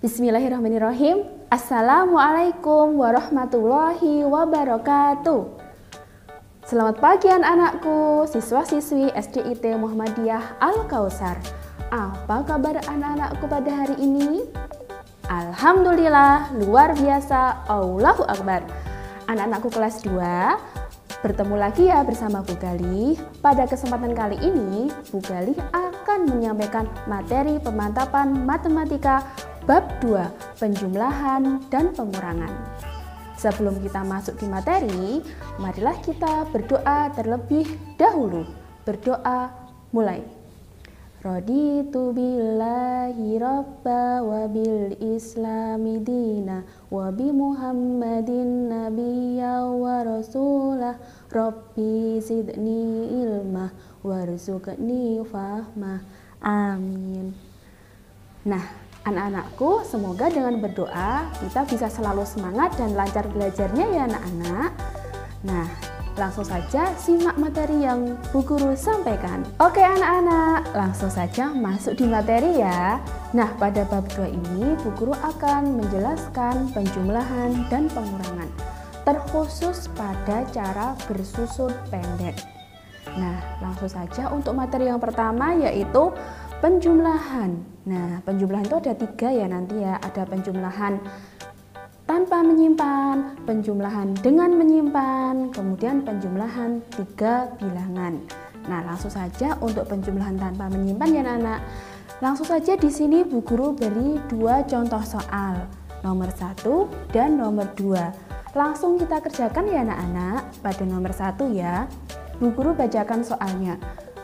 Bismillahirrahmanirrahim. Assalamualaikum warahmatullahi wabarakatuh. Selamat pagi anak-anakku, siswa-siswi SDIT Muhammadiyah Al-Kautsar. Apa kabar anak-anakku pada hari ini? Alhamdulillah, luar biasa, Allahu Akbar. Anak-anakku kelas 2, bertemu lagi ya bersama Bu Galih. Pada kesempatan kali ini, Bu Galih akan menyampaikan materi pemantapan matematika bab 2, penjumlahan dan pengurangan. Sebelum kita masuk di materi, marilah kita berdoa terlebih dahulu. Berdoa mulai. Raditu billahi rabba wa bil islami dina wa bi muhammadin nabiyya wa rasulah rabbi zidni ilmah warzuqni fahmah. Amin. Nah, anak-anakku, semoga dengan berdoa kita bisa selalu semangat dan lancar belajarnya ya anak-anak. Nah, langsung saja simak materi yang Bu Guru sampaikan. Oke anak-anak, langsung saja masuk di materi ya. Nah, pada bab 2 ini Bu Guru akan menjelaskan penjumlahan dan pengurangan, terkhusus pada cara bersusun pendek. Nah, langsung saja untuk materi yang pertama yaitu penjumlahan. Nah, penjumlahan itu ada 3 ya nanti ya. Ada penjumlahan tanpa menyimpan, penjumlahan dengan menyimpan, kemudian penjumlahan 3 bilangan. Nah, langsung saja untuk penjumlahan tanpa menyimpan ya anak-anak. Langsung saja di sini Bu Guru beri 2 contoh soal, nomor 1 dan nomor 2. Langsung kita kerjakan ya anak-anak. Pada nomor 1 ya, Bu Guru bacakan soalnya.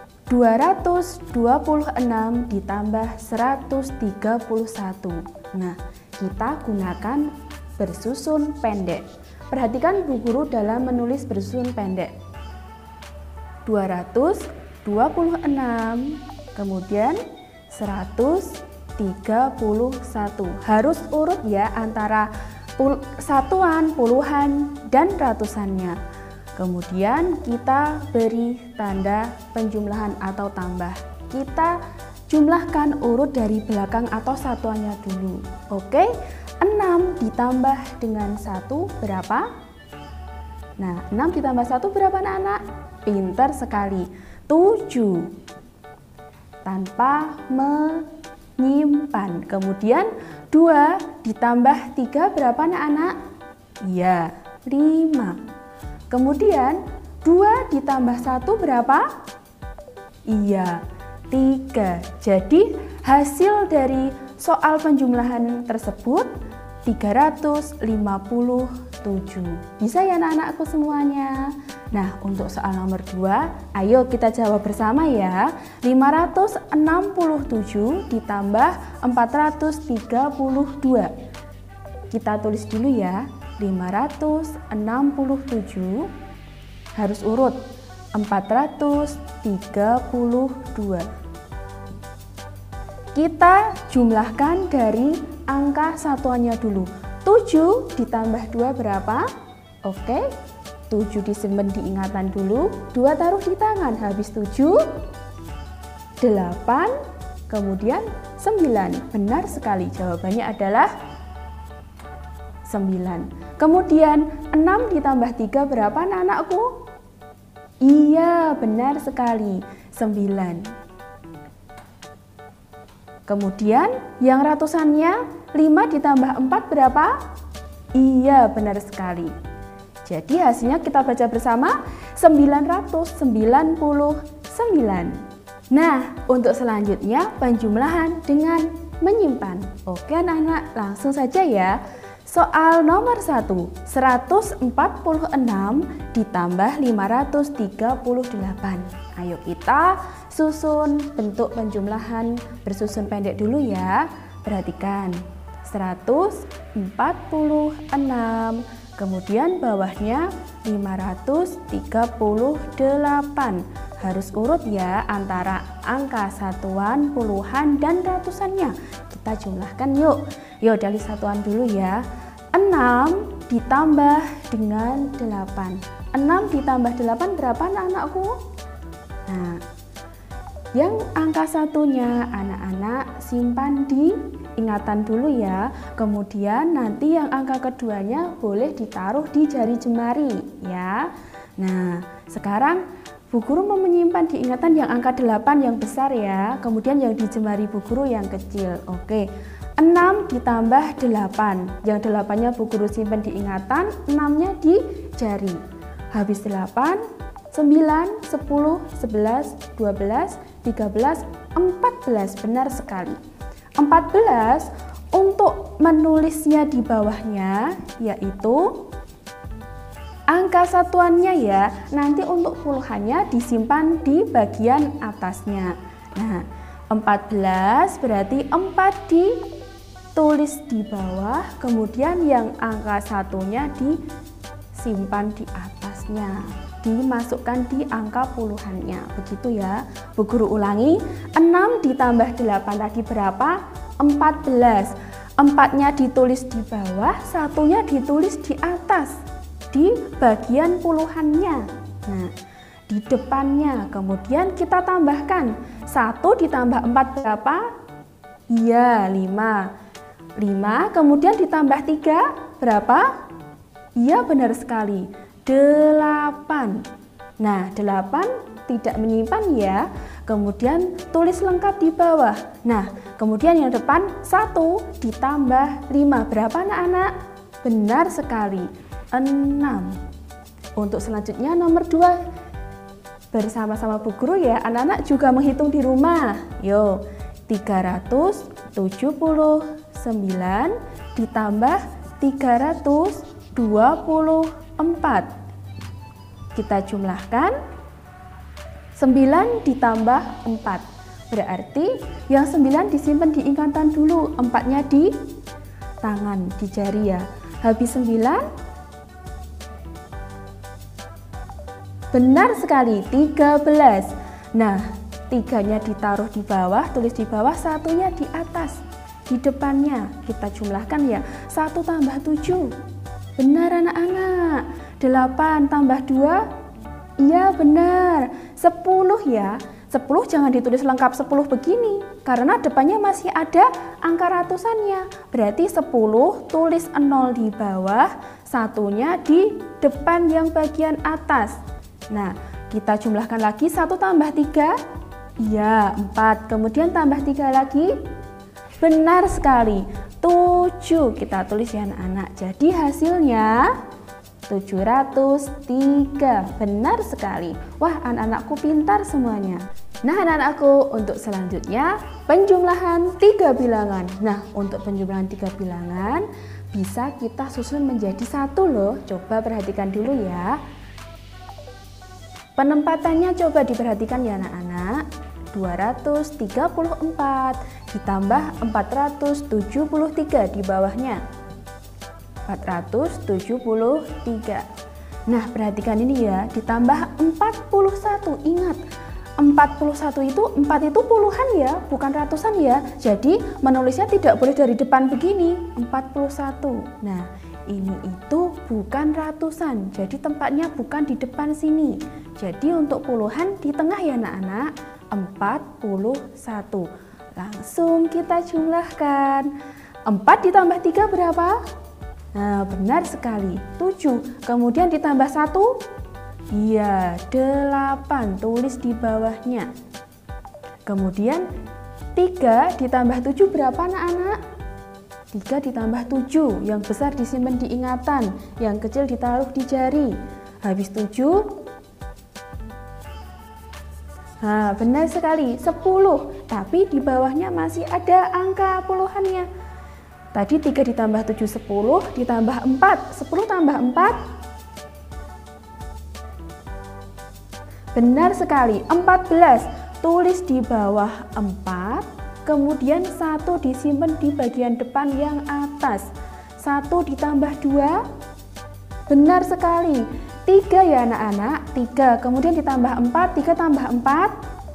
226 ditambah 131. Nah, kita gunakan bersusun pendek. Perhatikan Bu Guru dalam menulis bersusun pendek. 226, kemudian 131. Harus urut ya antara satuan, puluhan, dan ratusannya. Kemudian kita beri tanda penjumlahan atau tambah. Kita jumlahkan urut dari belakang atau satuannya dulu. Oke, 6 ditambah dengan 1 berapa? Nah, 6 ditambah 1 berapa anak-anak? Pintar sekali, 7. Tanpa menyimpan. Kemudian 2 ditambah 3 berapa anak-anak? Iya, 5. Kemudian 2 ditambah 1 berapa? Iya, 3. Jadi hasil dari soal penjumlahan tersebut 357. Bisa ya anak-anakku semuanya? Nah, untuk soal nomor 2, ayo kita jawab bersama ya. 567 ditambah 432. Kita tulis dulu ya. 567 harus urut 432. Kita jumlahkan dari angka satuannya dulu. 7 ditambah 2 berapa? Oke, 7 disimpan diingatan dulu, 2 taruh di tangan, habis 7, 8, kemudian 9. Benar sekali, jawabannya adalah 9. Kemudian 6 ditambah 3 berapa anak-anakku? Iya, benar sekali, 9. Kemudian yang ratusannya 5 ditambah 4 berapa? Iya, benar sekali. Jadi hasilnya kita baca bersama 999. Nah, untuk selanjutnya penjumlahan dengan menyimpan. Oke anak-anak, langsung saja ya. Soal nomor 1, 146 ditambah 538. Ayo kita susun bentuk penjumlahan bersusun pendek dulu ya. Perhatikan, 146, kemudian bawahnya 538. Harus urut ya antara angka satuan, puluhan, dan ratusannya. Kita jumlahkan yuk. Yuk dari satuan dulu ya. 6 ditambah dengan 8. 6 ditambah 8 berapa anak-anakku? Nah, Yang angka satunya anak-anak simpan di ingatan dulu ya. Kemudian nanti yang angka keduanya boleh ditaruh di jari jemari ya. Nah, sekarang Bu Guru mau menyimpan di ingatan yang angka 8 yang besar ya. Kemudian yang di jemari Bu Guru yang kecil. Oke. 6 ditambah 8. Yang 8-nya Bu Guru simpan di ingatan, 6-nya di jari. Habis 8, 9, 10, 11, 12, 13, 14. Benar sekali. 14 untuk menulisnya di bawahnya yaitu angka satuannya ya. Nanti untuk puluhannya disimpan di bagian atasnya. Nah, 14 berarti 4 ditulis di bawah, kemudian yang angka satunya disimpan di atasnya, dimasukkan di angka puluhannya. Begitu ya. Bu Guru ulangi, 6 ditambah 8 tadi berapa? 14. 4-nya ditulis di bawah, 1-nya ditulis di atas, di bagian puluhannya. Nah, di depannya. Kemudian kita tambahkan 1 ditambah 4 berapa? Iya, 5. 5, kemudian ditambah 3 berapa? Iya, benar sekali, 8. Nah, 8 tidak menyimpan ya. Kemudian tulis lengkap di bawah. Nah, kemudian yang depan 1 ditambah 5 berapa anak-anak? Benar sekali, 6. Untuk selanjutnya nomor 2 bersama-sama Bu Guru ya. Anak-anak juga menghitung di rumah. Yo, 379 ditambah 324. Kita jumlahkan, 9 ditambah 4. Berarti yang 9 disimpan di ingatan dulu, 4-nya di tangan, di jari ya. Habis 9, benar sekali, 13. Nah, 3-nya ditaruh di bawah, tulis di bawah, 1-nya di atas, di depannya. Kita jumlahkan ya, 1 tambah 7. Benar anak-anak. 8 tambah 2, iya benar, 10 ya. 10 jangan ditulis lengkap 10 begini, karena depannya masih ada angka ratusannya. Berarti 10 tulis 0 di bawah, 1-nya di depan yang bagian atas. Nah, kita jumlahkan lagi, 1 tambah 3, iya 4, kemudian tambah 3 lagi, benar sekali, 7. Kita tulis ya anak-anak. Jadi hasilnya 703. Benar sekali. Wah, anak-anakku pintar semuanya. Nah, anak-anakku, untuk selanjutnya penjumlahan 3 bilangan. Nah, untuk penjumlahan 3 bilangan bisa kita susun menjadi 1 loh. Coba perhatikan dulu ya. Penempatannya coba diperhatikan ya anak-anak. 234 ditambah 473 di bawahnya. 473. Nah, perhatikan ini ya, ditambah 41. Ingat, 41 itu 4 itu puluhan ya, bukan ratusan ya. Jadi menulisnya tidak boleh dari depan begini, 41. Nah, ini itu bukan ratusan, jadi tempatnya bukan di depan sini. Jadi untuk puluhan di tengah ya anak-anak, 41. Langsung kita jumlahkan. 4 ditambah 3 berapa? Nah, benar sekali, 7. Kemudian ditambah 1, iya, 8. Tulis di bawahnya. Kemudian 3 ditambah 7 berapa anak-anak? 3 ditambah 7, yang besar disimpan di ingatan, yang kecil ditaruh di jari. Habis 7, nah benar sekali, 10. Tapi di bawahnya masih ada angka puluhannya. Tadi 3 ditambah 7, 10, ditambah 4, 10 tambah 4. Benar sekali, 14. Tulis di bawah 4, kemudian 1 disimpan di bagian depan yang atas. 1 ditambah 2, benar sekali, 3 ya anak-anak, 3. Kemudian ditambah 4, 3 tambah 4.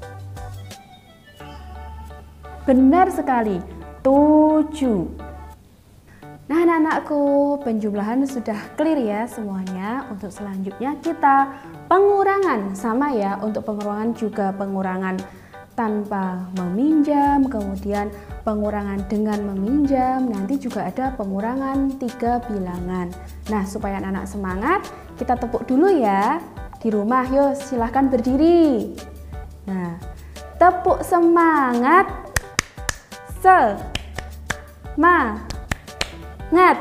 Benar sekali, 7. Nah anak-anakku, penjumlahan sudah clear ya semuanya. Untuk selanjutnya kita pengurangan, sama ya, untuk pengurangan juga pengurangan tanpa meminjam, kemudian pengurangan dengan meminjam, nanti juga ada pengurangan 3 bilangan. Nah, supaya anak-anak semangat, kita tepuk dulu ya. Di rumah, yuk silahkan berdiri. Nah, tepuk semangat. Semangat.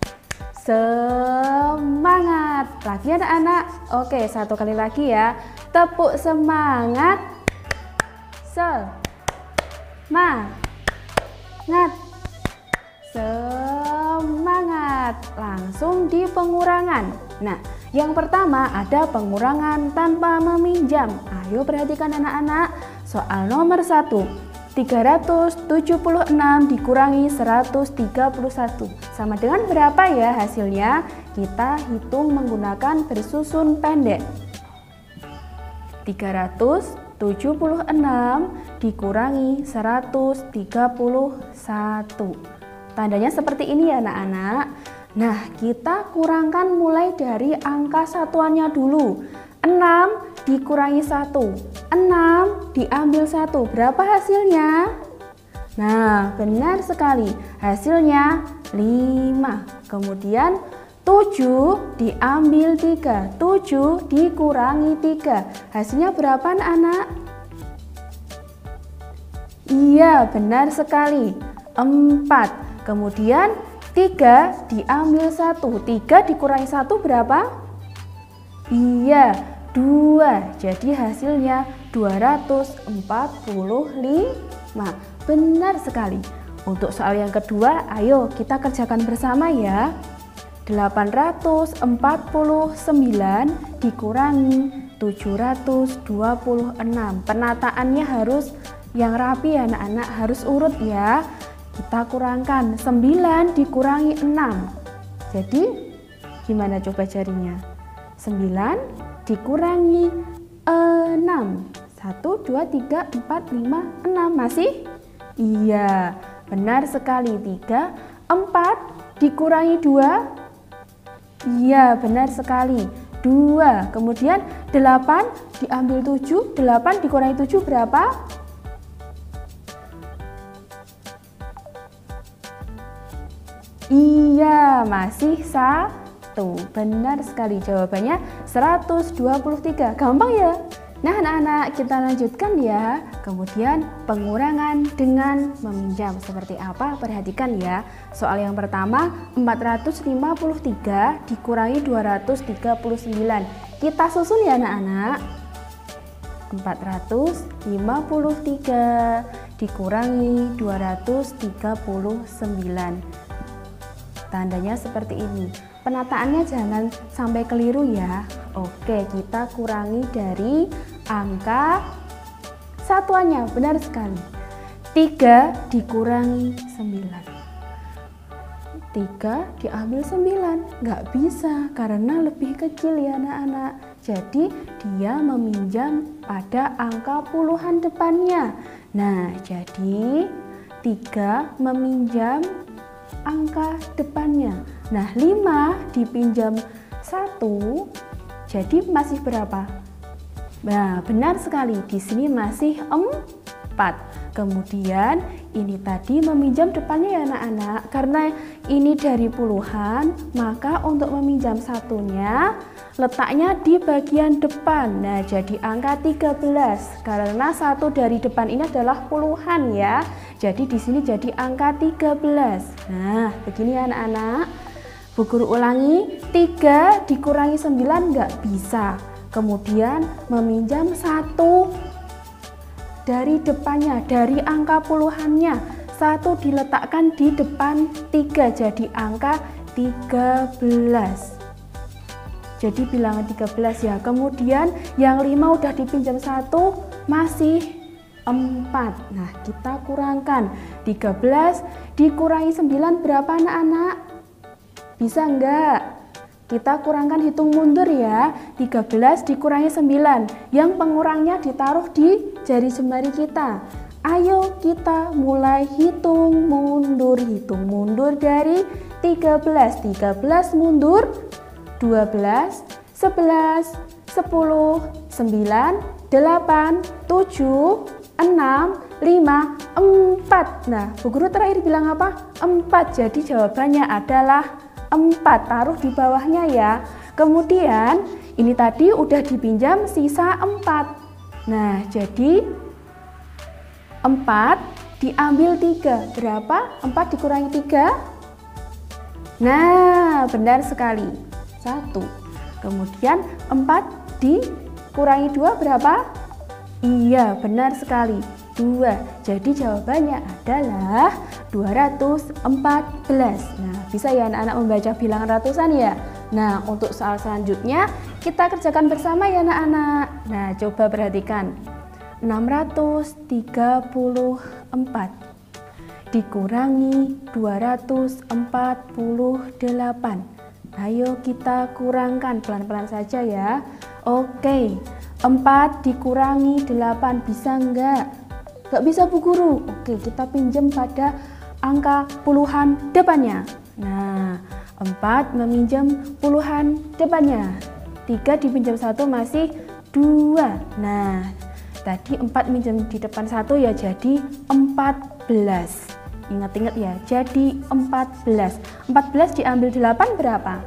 Semangat. Lagi anak-anak. Oke, satu kali lagi ya. Tepuk semangat. Semangat. Semangat. Langsung di pengurangan. Nah, yang pertama ada pengurangan tanpa meminjam. Ayo perhatikan anak-anak. Soal nomor 1. 376 dikurangi 131 sama dengan berapa ya hasilnya? Kita hitung menggunakan bersusun pendek. 376 dikurangi 131. Tandanya seperti ini ya anak-anak. Nah, kita kurangkan mulai dari angka satuannya dulu. 6 dikurangi 1, 6 diambil 1, berapa hasilnya? Nah, benar sekali, hasilnya 5. Kemudian 7 diambil 3, 7 dikurangi 3, hasilnya berapa anak-anak? Iya, benar sekali, 4. Kemudian 3 diambil 1, 3 dikurangi 1 berapa? Iya, 2. Jadi hasilnya 245. Benar sekali. Untuk soal yang kedua, ayo kita kerjakan bersama ya. 849 dikurangi 726. Penataannya harus yang rapi ya anak-anak, harus urut ya. Kita kurangkan 9 dikurangi 6. Jadi gimana coba jarinya? 9 dikurangi 6. 1, 2, 3, 4, 5, 6. Masih? Iya, benar sekali. 3, 4 dikurangi 2. Iya, benar sekali. 2. Kemudian 8 diambil 7. 8 dikurangi 7 berapa? Iya, masih 1. Benar sekali, jawabannya 123. Gampang ya? Nah anak-anak, kita lanjutkan ya. Kemudian pengurangan dengan meminjam seperti apa? Perhatikan ya. Soal yang pertama, 453 dikurangi 239. Kita susun ya anak-anak. 453 dikurangi 239. Tandanya seperti ini. Penataannya jangan sampai keliru ya. Oke, kita kurangi dari angka satuannya. Benar sekali. 3 dikurangi 9. 3 diambil 9. Nggak bisa karena lebih kecil ya anak-anak. Jadi dia meminjam pada angka puluhan depannya. Nah, jadi 3 meminjam angka depannya. Nah, 5 dipinjam 1, jadi masih berapa? Nah, benar sekali, di sini masih 4. Kemudian ini tadi meminjam depannya ya anak-anak. Karena ini dari puluhan, maka untuk meminjam satunya letaknya di bagian depan. Nah, jadi angka 13. Karena satu dari depan ini adalah puluhan ya. Jadi di sini jadi angka 13. Nah, begini ya anak-anak. Bu Guru ulangi, 3 dikurangi 9 nggak bisa. Kemudian meminjam 1 dari depannya, dari angka puluhannya. 1 diletakkan di depan 3, jadi angka 13. Jadi bilangan 13 ya. Kemudian yang 5 udah dipinjam 1, masih 4. Nah, kita kurangkan. 13 dikurangi 9 berapa anak-anak? Bisa enggak? Kita kurangkan, hitung mundur ya. 13 dikurangi 9. Yang pengurangnya ditaruh di jari jemari kita. Ayo kita mulai hitung mundur. Hitung mundur dari 13. 13 mundur 12, 11, 10, 9, 8, 7, 6, 5, 4. Nah, Bu Guru terakhir bilang apa? 4. Jadi jawabannya adalah 4. Taruh di bawahnya ya. Kemudian ini tadi udah dipinjam sisa 4. Nah, jadi 4 diambil 3. Berapa? 4 dikurangi 3? Nah, benar sekali. 1. Kemudian 4 dikurangi 2 berapa? Iya, benar sekali. 2. Jadi jawabannya adalah 214. Nah, bisa ya anak-anak membaca bilangan ratusan ya? Nah, untuk soal selanjutnya kita kerjakan bersama ya anak-anak. Nah, coba perhatikan. 634 dikurangi 248. Ayo kita kurangkan pelan-pelan saja ya. Oke, 4 dikurangi 8 bisa enggak? Enggak bisa Bu Guru. Oke, kita pinjam pada angka puluhan depannya. Nah, 4 meminjam puluhan depannya. 3 dipinjam 1 masih 2. Nah, tadi 4 minjem di depan 1 ya jadi 14. Ingat-ingat ya, jadi 14. 14 diambil 8 berapa?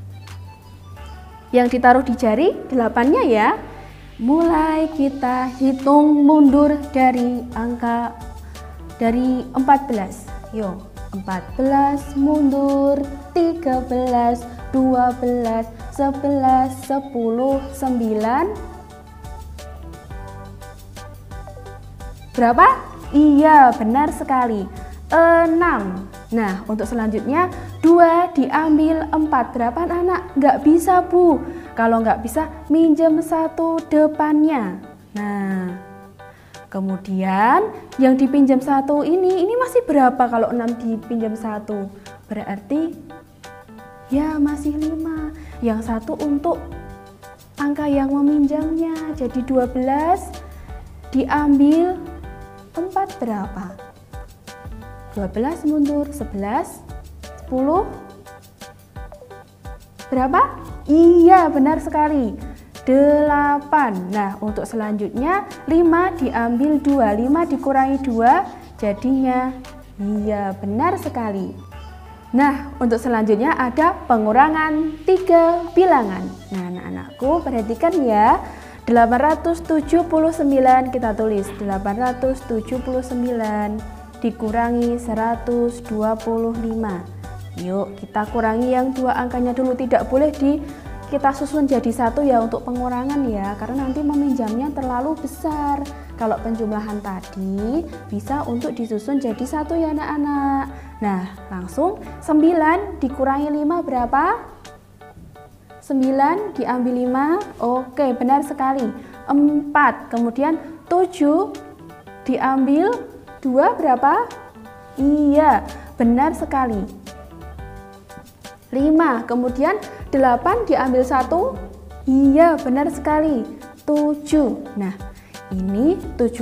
Yang ditaruh di jari 8-nya ya. Mulai kita hitung mundur dari angka dari 14. Yuk, 14 mundur, 13, 12, 11, 10, 9. Berapa? Iya, benar sekali. 6. Nah, untuk selanjutnya 2 diambil 4. Berapa anak? Nggak bisa Bu. Kalau nggak bisa, minjem 1 depannya. Nah, kemudian yang dipinjam 1 ini masih berapa kalau 6 dipinjam 1? Berarti ya masih 5. Yang 1 untuk angka yang meminjamnya. Jadi 12 diambil 4 berapa? 12 mundur 11, 10. Berapa? Iya, benar sekali. 8. Nah, untuk selanjutnya 5 diambil 2. 5 dikurangi 2 jadinya iya, benar sekali. Nah, untuk selanjutnya ada pengurangan 3 bilangan. Nah, anak-anakku perhatikan ya. 879 kita tulis 879 dikurangi 125. Yuk kita kurangi yang 2 angkanya dulu, tidak boleh kita susun jadi 1 ya untuk pengurangan ya, karena nanti meminjamnya terlalu besar. Kalau penjumlahan tadi bisa untuk disusun jadi 1 ya anak-anak. Nah, langsung 9 dikurangi 5 berapa? 9 diambil 5, oke benar sekali, 4. Kemudian 7 diambil 2 berapa? Iya, benar sekali, 5. Kemudian 8 diambil 1, iya benar sekali, 7. Nah, ini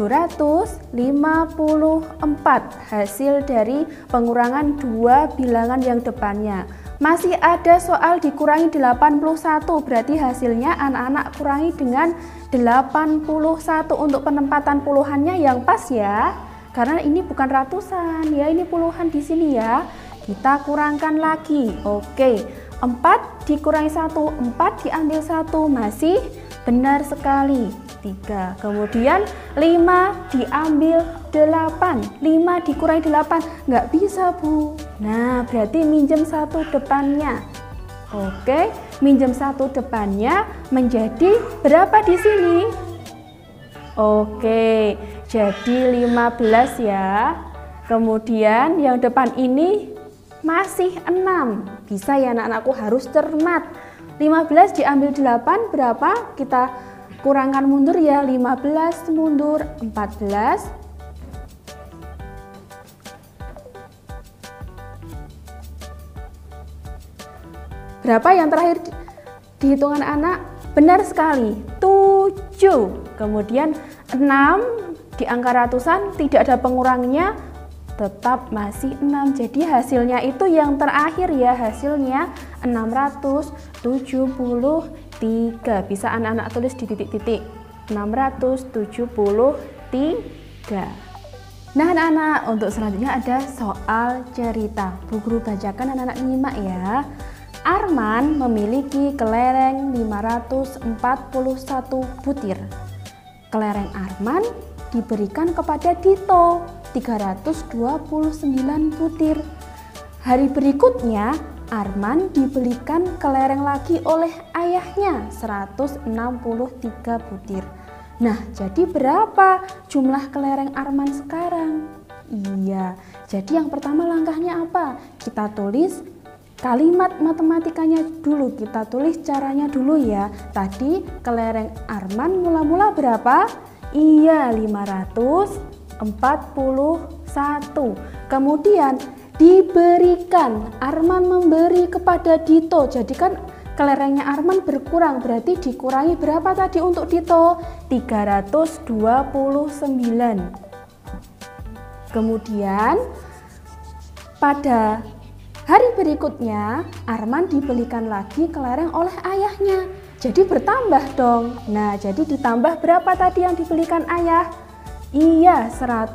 754 hasil dari pengurangan 2 bilangan yang depannya. Masih ada soal dikurangi 81, berarti hasilnya anak-anak kurangi dengan 81 untuk penempatan puluhannya yang pas ya. Karena ini bukan ratusan ya, ini puluhan di sini ya. Kita kurangkan lagi. Oke, 4 dikurangi 1, 4 diambil 1 masih benar sekali, 3. Kemudian 5 diambil 8, 5 dikurangi 8 nggak bisa Bu. Nah, berarti minjem 1 depannya. Oke, minjem 1 depannya menjadi berapa di sini? Oke, jadi 15 ya. Kemudian yang depan ini masih 6. Bisa ya anak-anakku, harus cermat. 15 diambil 8 berapa? Kita kurangkan mundur ya, 15 mundur 14. Berapa yang terakhir di hitungan anak? Benar sekali, 7. Kemudian 6 di angka ratusan tidak ada pengurangnya, tetap masih 6. Jadi hasilnya itu yang terakhir ya, hasilnya 673. Bisa anak-anak tulis di titik-titik, 673. Nah anak-anak, untuk selanjutnya ada soal cerita. Bu Guru bacakan, anak-anak nyimak ya. Arman memiliki kelereng 541 butir. Kelereng Arman diberikan kepada Dito 329 butir. Hari berikutnya Arman dibelikan kelereng lagi oleh ayahnya 163 butir. Nah, jadi berapa jumlah kelereng Arman sekarang? Iya, jadi yang pertama langkahnya apa? Kita tulis kalimat matematikanya dulu, kita tulis caranya dulu ya. Tadi kelereng Arman mula-mula berapa? Iya, 541. Kemudian diberikan, Arman memberi kepada Dito. Jadi kan kelerengnya Arman berkurang, berarti dikurangi berapa tadi untuk Dito? 329. Kemudian pada hari berikutnya Arman dibelikan lagi kelereng oleh ayahnya. Jadi bertambah dong. Nah, jadi ditambah berapa tadi yang dibelikan ayah? Iya,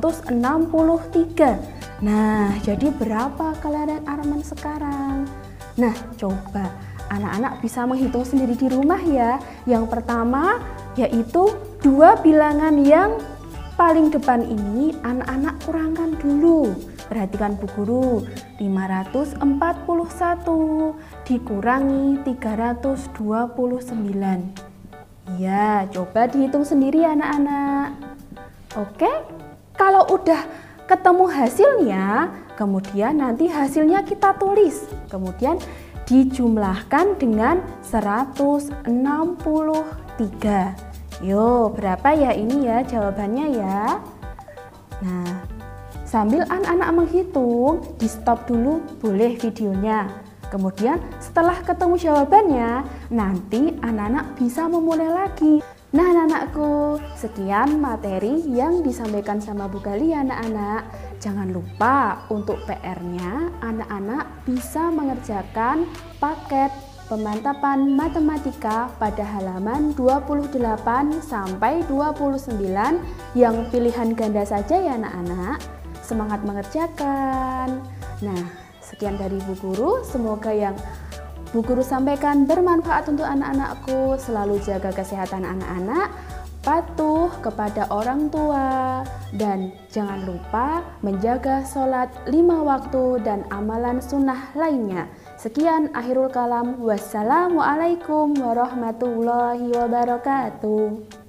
163. Nah, jadi berapa kelereng Arman sekarang? Nah, coba anak-anak bisa menghitung sendiri di rumah ya. Yang pertama yaitu dua bilangan yang paling depan ini anak-anak kurangkan dulu. Perhatikan Bu Guru, 541 dikurangi 329. Ya, coba dihitung sendiri anak-anak. Oke, kalau udah ketemu hasilnya, kemudian nanti hasilnya kita tulis. Kemudian dijumlahkan dengan 163. Yo, berapa ya ini ya jawabannya ya? Nah, sambil anak-anak menghitung, di stop dulu boleh videonya. Kemudian setelah ketemu jawabannya, nanti anak-anak bisa memulai lagi. Nah anak-anakku, sekian materi yang disampaikan sama Bu Gali ya anak-anak. Jangan lupa untuk PR-nya, anak-anak bisa mengerjakan paket pemantapan matematika pada halaman 28 sampai 29 yang pilihan ganda saja ya anak-anak. Semangat mengerjakan. Nah, sekian dari Bu Guru, semoga yang Bu Guru sampaikan bermanfaat untuk anak-anakku. Selalu jaga kesehatan anak-anak, patuh kepada orang tua, dan jangan lupa menjaga sholat 5 waktu dan amalan sunnah lainnya. Sekian akhirul kalam. Wassalamualaikum warahmatullahi wabarakatuh.